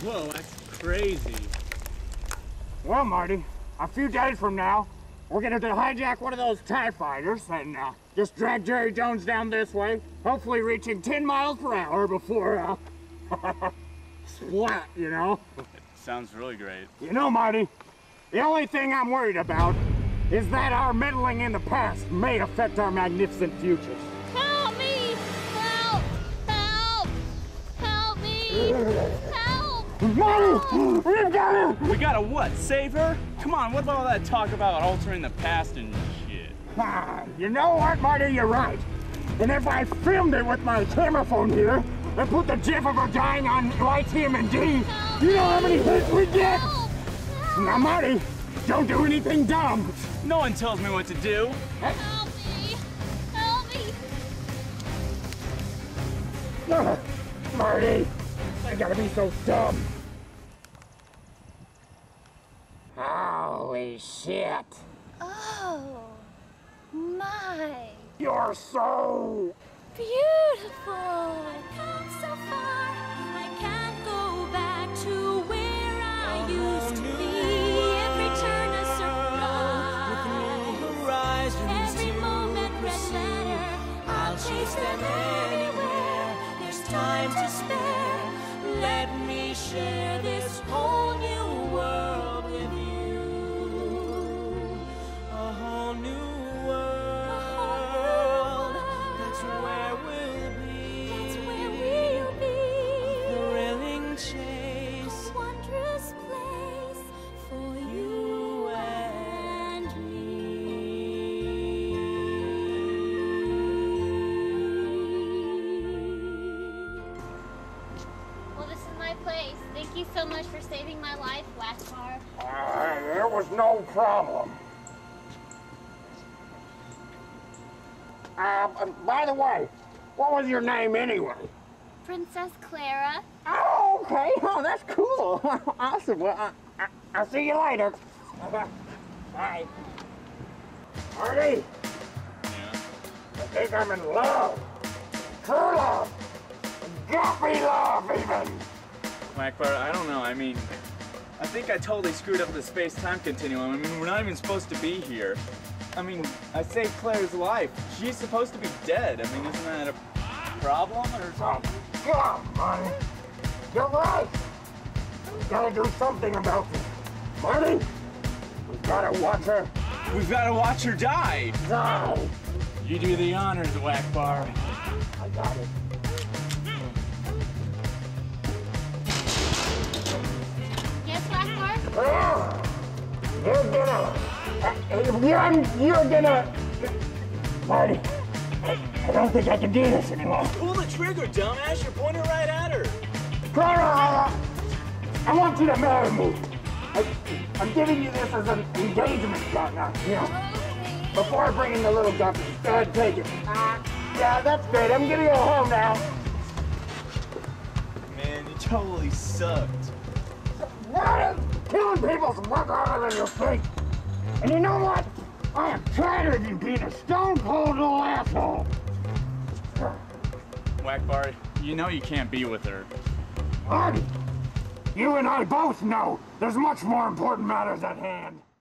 Whoa, that's crazy. Well, Marty, a few days from now, we're gonna hijack one of those TIE fighters and just drag Jerry Jones down this way, hopefully reaching 10 miles per hour before, splat, you know? Sounds really great. You know, Marty, the only thing I'm worried about is that our meddling in the past may affect our magnificent futures. Help me! Help! Help! Help me! Help! Marty! We've got her! We gotta what? Save her? Come on, what about all that talk about altering the past and shit? You know what, Marty? You're right. And if I filmed it with my camera phone here and put the gif of her dying on YTMD, you know how many hits we get? Help! Now, Marty, don't do anything dumb. No one tells me what to do. Help me! Help me! Marty, I gotta be so dumb. Holy shit. Oh, my. You're so... Beautiful. I've come so far. I can't go back to where I used to be. Every turn a surprise. Every moment gets better. I'll chase them anywhere. There's time to spare. Let me share this whole new world with you. A whole new world. That's where we'll be. That's where we'll be. Thrilling chase. Wondrous place for you and me. Well, this is my place. Thank you so much for saving my life, Ackbar. There was no problem. By the way, what was your name anyway? Princess Clara. Oh, okay. Oh, that's cool. Awesome. Well, I'll see you later. Bye. Marty, Yeah. I think I'm in love. True love. Guppy love, even. Ackbar, I don't know. I mean, I think I totally screwed up the space-time continuum. I mean, we're not even supposed to be here. I mean, I saved Claire's life. She's supposed to be dead. I mean, isn't that a problem or something? God, Marty. You're right. We've got to do something about this. Marty, we've got to watch her We've got to watch her die. die. You do the honors, Ackbar. I got it. Yes, Ackbar? You're gonna... Marty, I don't think I can do this anymore. Pull the trigger, dumbass. You're pointing right at her. Clara, I want you to marry me. I'm giving you this as an engagement shot now, you know. Before I bring in the little guppy, go ahead and take it. Yeah, that's great. I'm gonna go home now. Man, you totally sucked. What? Killing people's work harder than your feet. And you know what? I am tired of you being a stone cold little asshole. Ackbar, you know you can't be with her. Marty, you and I both know there's much more important matters at hand.